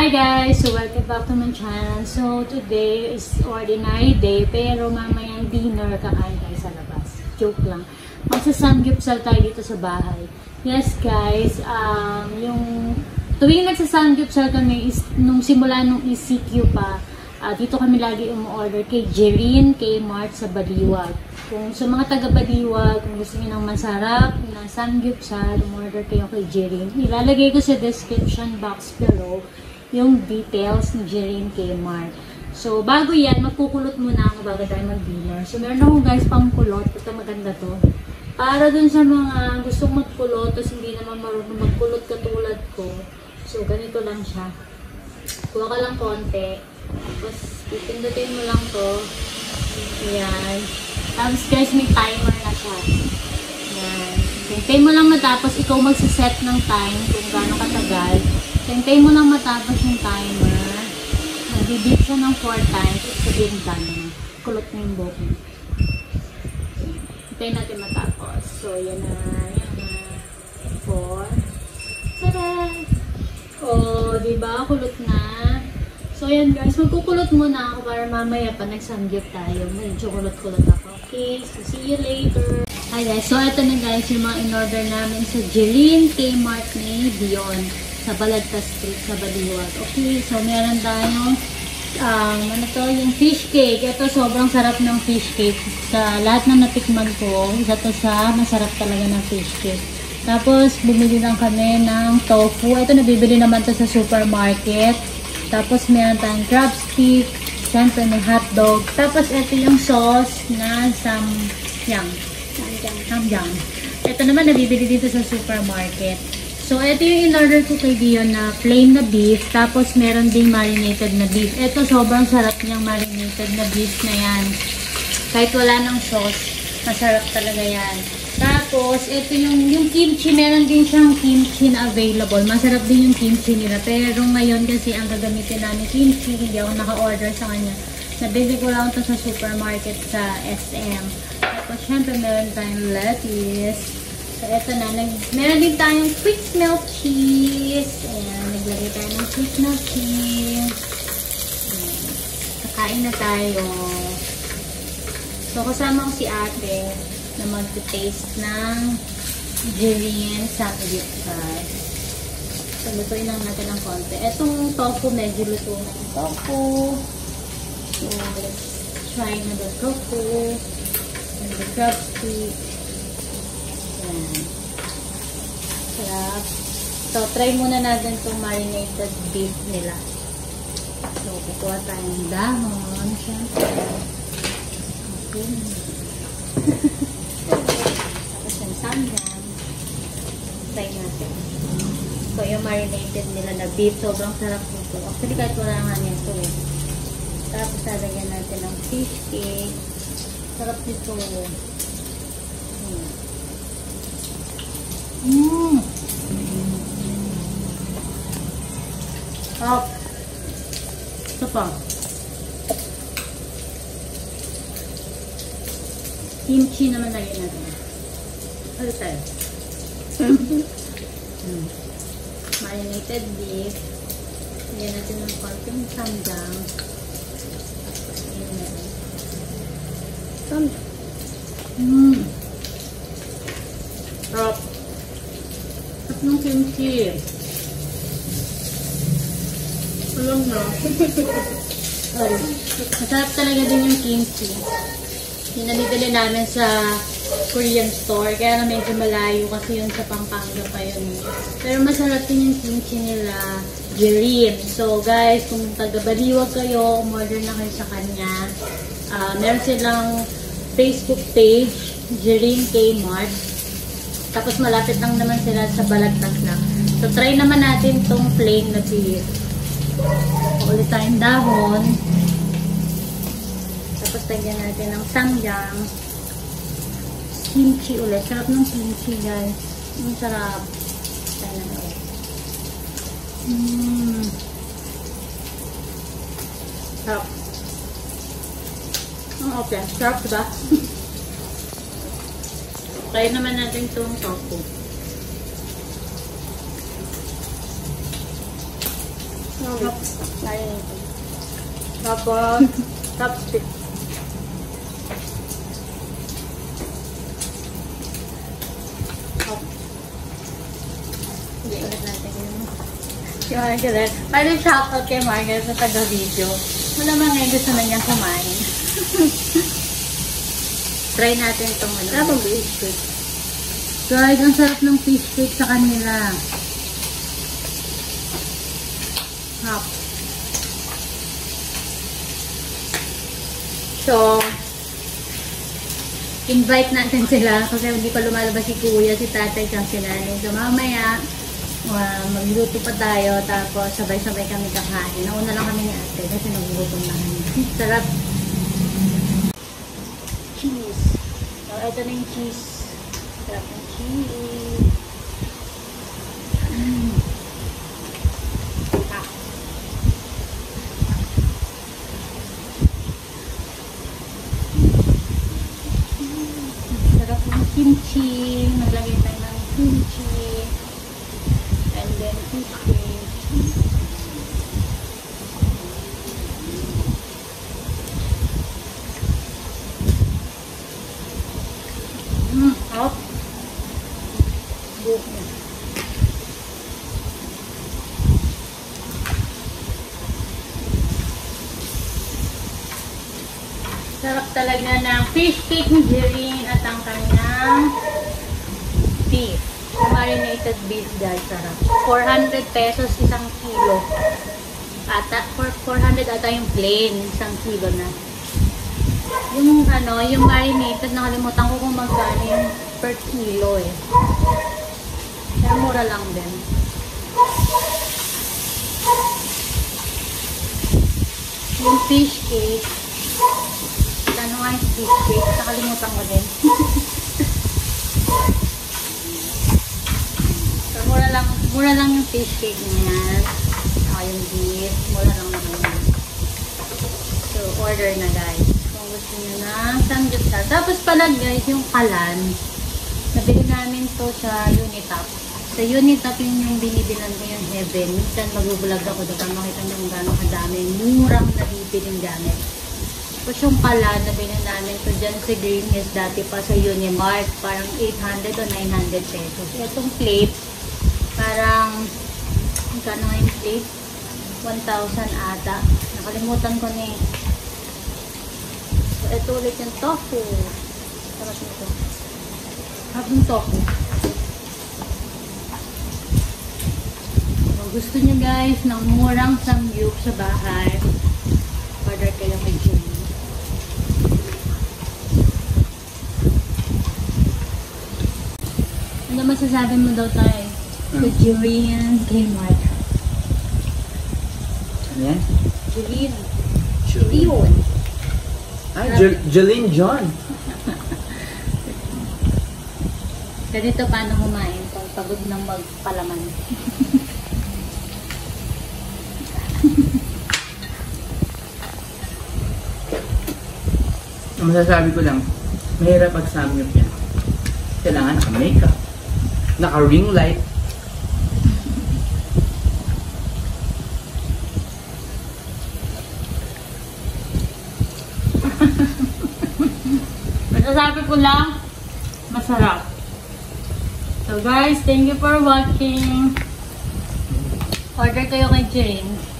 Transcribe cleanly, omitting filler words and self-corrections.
Hi guys! So welcome back to my channel. So today is ordinary day pero mamayang dinner kakain tayo sa labas. Joke lang. Magsasamgyupsal tayo dito sa bahay. Yes guys, yung tuwing nagsasamgyupsal kami is nung simula nung ECQ pa, dito kami lagi umu-order kay Jerin, kay Mart sa Baliwag. Kung sa mga taga-Baliwag, kung gusto niyo ng masarap na samgyupsal, umu-order kayo kay Jerin. Ilalagay ko sa description box below yung details ni Jerin kay Mart. So, bago yan, magkukulot muna ako bago tayo mag-dinner. So, meron ako guys pang kulot. Ito maganda to. Para dun sa mga gustong magkulot, tapos hindi naman marunong magkulot katulad ko. So, ganito lang siya. Kuha ka lang konti. Tapos, pipindutin mo lang to. Ayan. Tapos guys, may timer na siya. Ayan. Hintay mo lang matapos, ikaw magsiset ng time kung gaano katagal. Hintay mo lang matapos yung timer. Nag-beep siya ng 4 times. At sabihin done. Kulot na yung buhok. Hintay natin matapos. So, yan na. Yan na. 4. Tada! Oh, diba? Kulot na. So, yan guys. Magkukulot muna ako para mamaya pa nagsamgyup tayo. Medyo kulot-kulot ako. Okay, so see you later. Hi guys, so ito na guys yung mga in-order namin sa Jerin Kmart ni Dion sa Balagtas Street sa Baliwag. Okay, so meron tayong ano to, yung fish cake. Ito sobrang sarap ng fish cake. Sa lahat na natikman ko, isa to sa masarap talaga ng fish cake. Tapos bumili lang kami ng tofu. Ito nabibili naman to sa supermarket. Tapos meron tayong crab stick. Siyempre may hotdog. Tapos ito yung sauce na samyang. Samyang. Ito naman nabibili dito sa supermarket. So ito yung in-order ko kay Dion na plain na beef. Tapos meron ding marinated na beef. Ito sobrang sarap niyang marinated na beef na yan. Kahit wala ng sauce, masarap talaga yan. Tapos ito yung kimchi. Meron din siyang kimchi na available. Masarap din yung kimchi nila. Pero ngayon kasi ang gagamitin namin kimchi, hindi ako naka-order sa kanya. Nabili ko lang ito sa supermarket sa SM. Tapos syempre meron tayong lettuce. So ito na. Meron din tayong quick melt cheese. Ayan. Naglagay tayo ng quick melt cheese. Ayan. Kakain na tayo. So kasama ko si ate na mag-taste ng Jerin samgyupsal. So, lutuin lang natin ng konti. Etong tofu, medyo luto na yung tofu. So, let's try na the tofu and the crab stick. Ayan. Sarap. So, try muna natin itong marinated beef nila. So, kukuha tayong dahon. Siyempre. Okay. Tapos yung samyang. Try natin. So, yung marinated nila na beef, sobrang sarap nito. Actually, kahit wala nga nito. Tapos, lalagyan natin ng fish cake. Sarap nito. Sarap. Ito pa. Kimchi naman lagyan natin. Ano tayo? Marinated beef. Lagyan natin ng konting samyang. Samyang. Sarap. Sarap ng kimchi. Alam na. Masarap talaga din yung kimchi. Yung nabibili namin sa Korean store. Kaya na medyo malayo kasi yun sa Pampanga pa yun. Pero masarap din yung kimchi nila, Jerin. So guys, kung taga-Baliwag kayo, umorder na kayo sa kanya. Meron silang Facebook page, Jerin Kmart. Tapos malapit lang naman sila sa Balagtas lang. So try naman natin tong plain na beef. Ulit tayong dahon. Tapos lagyan natin ng samyang. Kimchi ulit. Sarap ng kimchi guys. Ang sarap. Tayo na ulit. Sarap. Okay. Sarap diba? Try naman natin itong tofu. Marinated. Tapos, chopstick. Hindi ulit natin yun. Si Margaret. Pwede shoutout kay Margaret sa taga-video. Malamang ngayon gusto na niyang kumain. Try natin itong ano. Tapos fish cake. Guys, ang sarap ng fish cake sa kanila. Hap. So, invite natin sila kasi hindi pa lumalabas si Kuya, si Tatay, at si Nanay. So, mamaya, magluto pa tayo tapos sabay-sabay kami kakain. Nauna lang kami ni Ate kasi nagugutom na kami. Sarap. Cheese. So, ito na yung cheese. Sarap ng cheese. Sarap ng kimchi. Maglagay tayo ng kimchi. And then fish cake. Hot. Buhok niya. Sarap talaga ng fish cake ni Jerin at ang kanyang beef. Marinated beef guys, sarap. 400 pesos isang kilo. Ata, 400 ata yung plain, isang kilo na. Yung ano, yung marinated, nakalimutan ko kung magkano yung per kilo eh. Pero mura lang din. Yung fish cake, ano nga yung fish cake, nakalimutan ko din. So, mura lang yung fish cake niya. Saka yung beef, mura lang naman. So, order na guys. Kung gusto nyo na samgyupsal. Tapos pala guys, yung kalan, nabili namin to sa Unitop. Sa Unitop yung binibilan ko yung Heaven. Minsan magbubulag ako doon. Makita nyo kung gano'ng kadami. Murang nabibiling gamit. Tapos yung kalan, nabili namin to dyan sa Green Hills dati pa sa Unimart. Parang 800 o 900 pesos. Itong plate, parang, magkano nga yung plate? 1,000 ata. Nakalimutan ko na eh. So, ito ulit yung tofu. Sarap nito. Sarap yung tofu. So, gusto nyo guys ng murang samgyup sa bahay, order kayo kay Jim. Ano masasabi mo daw tayo? Sa Julian Kmart. Yan? Julian. Julian. Ay, Jolene John. Ganito paano kumain pag pagod ng magpalaman. Ang masasabi ko lang, mahirap pag samgyup yan. Kailangan naka-makeup, naka-ring light. Masasabi ko lang, masarap. So guys, thank you for watching. Order kayo kay Jane.